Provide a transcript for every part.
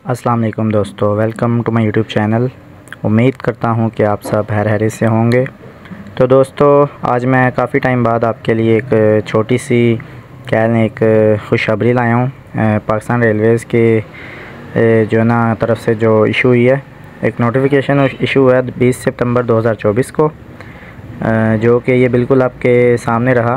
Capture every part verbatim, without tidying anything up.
अस्सलाम वालेकुम दोस्तों, welcome to my YouTube channel. उम्मीद करता हूँ कि आप सब खैर खैरियत से होंगे। तो दोस्तों, आज मैं काफ़ी टाइम बाद आपके लिए एक छोटी सी कह लें एक खुशखबरी लाया हूँ। पाकिस्तान रेलवेज़ के जो ना तरफ से जो इशू हुई है, एक नोटिफिकेशन इशू हुआ है बीस सितंबर दो हज़ार चौबीस को, जो कि ये बिल्कुल आपके सामने रहा।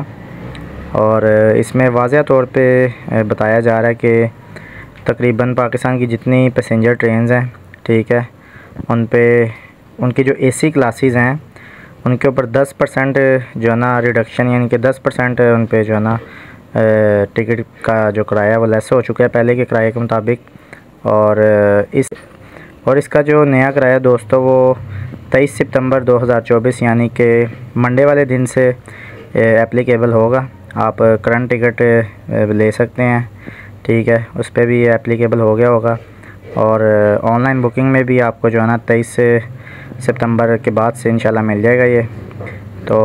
और इसमें वाज़ह तौर पे बताया जा रहा है कि तकरीबन पाकिस्तान की जितनी पैसेंजर ट्रेन्स हैं, ठीक है, उन पे उनकी जो एसी क्लासेस हैं उनके ऊपर दस परसेंट जो है ना रिडक्शन, यानी कि दस परसेंट उन पे जो है ना टिकट का जो किराया वो लेस हो चुका है पहले के किराए के मुताबिक। और इस और इसका जो नया किराया दोस्तों वो तेईस सितंबर दो हज़ार चौबीस यानी कि मंडे वाले दिन से एप्लीकेबल होगा। आप करंट टिकट ले सकते हैं, ठीक है, उस पर भी एप्लीकेबल हो गया होगा। और ऑनलाइन बुकिंग में भी आपको जो है ना तेईस सितंबर के बाद से इंशाल्लाह मिल जाएगा ये। तो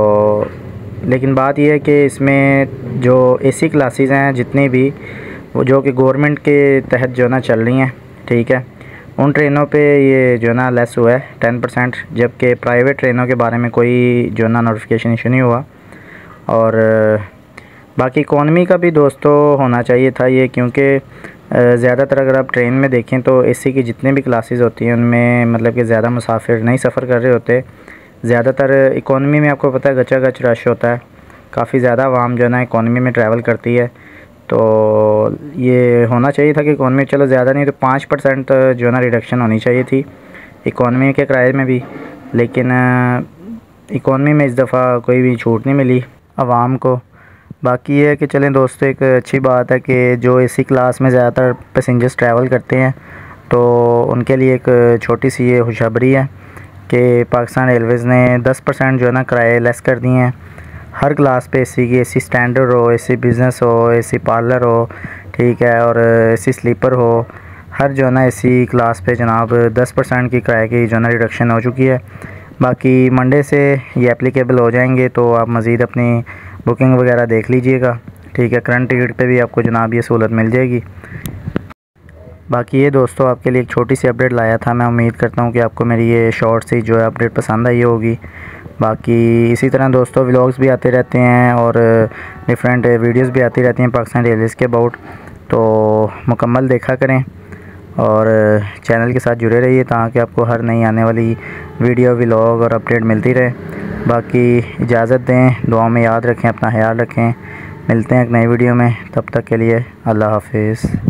लेकिन बात यह है कि इसमें जो एसी क्लासेस हैं जितनी भी, वो जो कि गवर्नमेंट के तहत जो है ना चल रही हैं, ठीक है, उन ट्रेनों पे ये जो है ना लेस हुआ है टेन परसेंट, जबकि प्राइवेट ट्रेनों के बारे में कोई जो है ना नोटिफिकेशन इशू नहीं हुआ। और बाकी इकोनॉमी का भी दोस्तों होना चाहिए था ये, क्योंकि ज़्यादातर अगर आप ट्रेन में देखें तो एसी की जितनी भी क्लासेस होती हैं उनमें मतलब कि ज़्यादा मुसाफिर नहीं सफ़र कर रहे होते। ज़्यादातर इकोनॉमी में आपको पता है गचा गच रश होता है, काफ़ी ज़्यादा आवाम जो है ना इकोनॉमी में ट्रैवल करती है। तो ये होना चाहिए था कि इकोनॉमी चलो ज़्यादा नहीं तो पाँच परसेंट जो है ना रिडक्शन होनी चाहिए थी इकोनॉमी के किराए में भी, लेकिन इकोनॉमी में इस दफ़ा कोई भी छूट नहीं मिली आवाम को। बाकी ये है कि चलें दोस्तों, एक अच्छी बात है कि जो एसी क्लास में ज़्यादातर पैसेंजर्स ट्रैवल करते हैं तो उनके लिए एक छोटी सी ये खुशखबरी है कि पाकिस्तान रेलवेज़ ने दस परसेंट जो है ना किराए लेस कर दिए हैं हर क्लास पे एसी की। एसी स्टैंडर्ड हो, एसी बिज़नेस हो, एसी पार्लर हो, ठीक है, और एसी स्लीपर हो, हर जो है ना एसी क्लास पे जनाब दस परसेंट की किराए की जो है ना रिडक्शन हो चुकी है। बाकी मंडे से ये एप्लीकेबल हो जाएंगे, तो आप मज़ीद अपनी बुकिंग वगैरह देख लीजिएगा, ठीक है। करंट टिकट पे भी आपको जनाब ये सहूलत मिल जाएगी। बाकी ये दोस्तों आपके लिए एक छोटी सी अपडेट लाया था। मैं उम्मीद करता हूँ कि आपको मेरी ये शॉर्ट सी जो है अपडेट पसंद आई होगी। बाकी इसी तरह दोस्तों व्लॉग्स भी आते रहते हैं और डिफरेंट वीडियोस भी आती रहती हैं पाकिस्तान रेलवेज़ के अबाउट, तो मुकम्मल देखा करें और चैनल के साथ जुड़े रहिए ताकि आपको हर नई आने वाली वीडियो, व्लॉग और अपडेट मिलती रहे। बाकी इजाज़त दें, दुआ में याद रखें, अपना ख्याल रखें। मिलते हैं एक नई वीडियो में, तब तक के लिए अल्लाह हाफिज़।